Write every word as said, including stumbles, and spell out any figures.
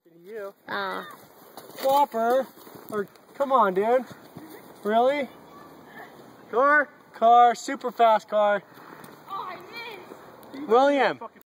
You. Oh. Whopper. Or, come on, dude. Really? Car? Car. Super fast car. Oh, I missed. William.